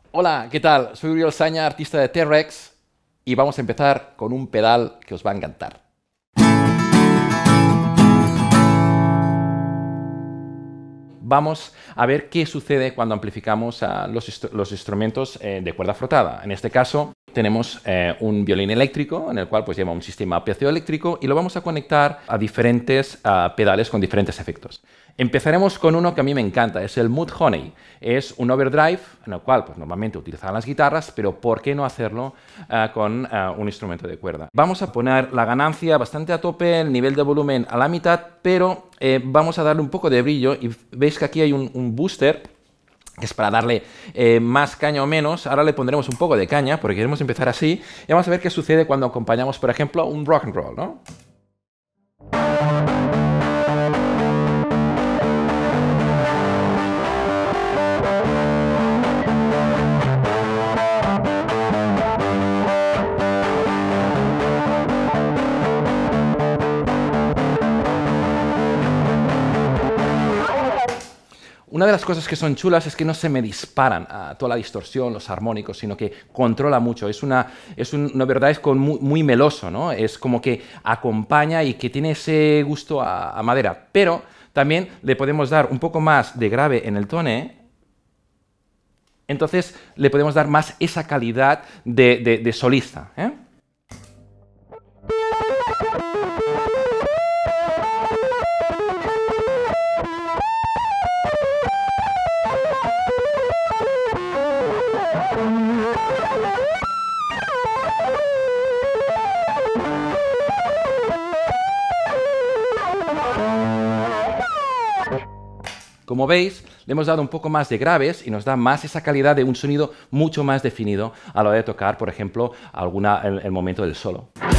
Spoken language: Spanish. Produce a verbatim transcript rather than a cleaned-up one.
Hola, ¿qué tal? Soy Uriel Saña, artista de T-Rex, y vamos a empezar con un pedal que os va a encantar. Vamos a ver qué sucede cuando amplificamos uh, los, instru los instrumentos eh, de cuerda frotada. En este caso tenemos eh, un violín eléctrico en el cual pues, lleva un sistema piezoeléctrico y lo vamos a conectar a diferentes uh, pedales con diferentes efectos. Empezaremos con uno que a mí me encanta, es el Mudhoney. Es un overdrive en el cual pues, normalmente utilizan las guitarras, pero ¿por qué no hacerlo uh, con uh, un instrumento de cuerda? Vamos a poner la ganancia bastante a tope, el nivel de volumen a la mitad, pero eh, vamos a darle un poco de brillo y veis que aquí hay un, un booster que es para darle eh, más caña o menos. Ahora le pondremos un poco de caña porque queremos empezar así y vamos a ver qué sucede cuando acompañamos, por ejemplo, un rock and roll, ¿no? Una de las cosas que son chulas es que no se me disparan a toda la distorsión, los armónicos, sino que controla mucho. Es, una, es un overdrive con muy, muy meloso, ¿no? Es como que acompaña y que tiene ese gusto a, a madera. Pero también le podemos dar un poco más de grave en el tone. Entonces le podemos dar más esa calidad de, de, de solista, ¿eh? Como veis, le hemos dado un poco más de graves y nos da más esa calidad de un sonido mucho más definido a la hora de tocar, por ejemplo, alguna, el, el momento del solo.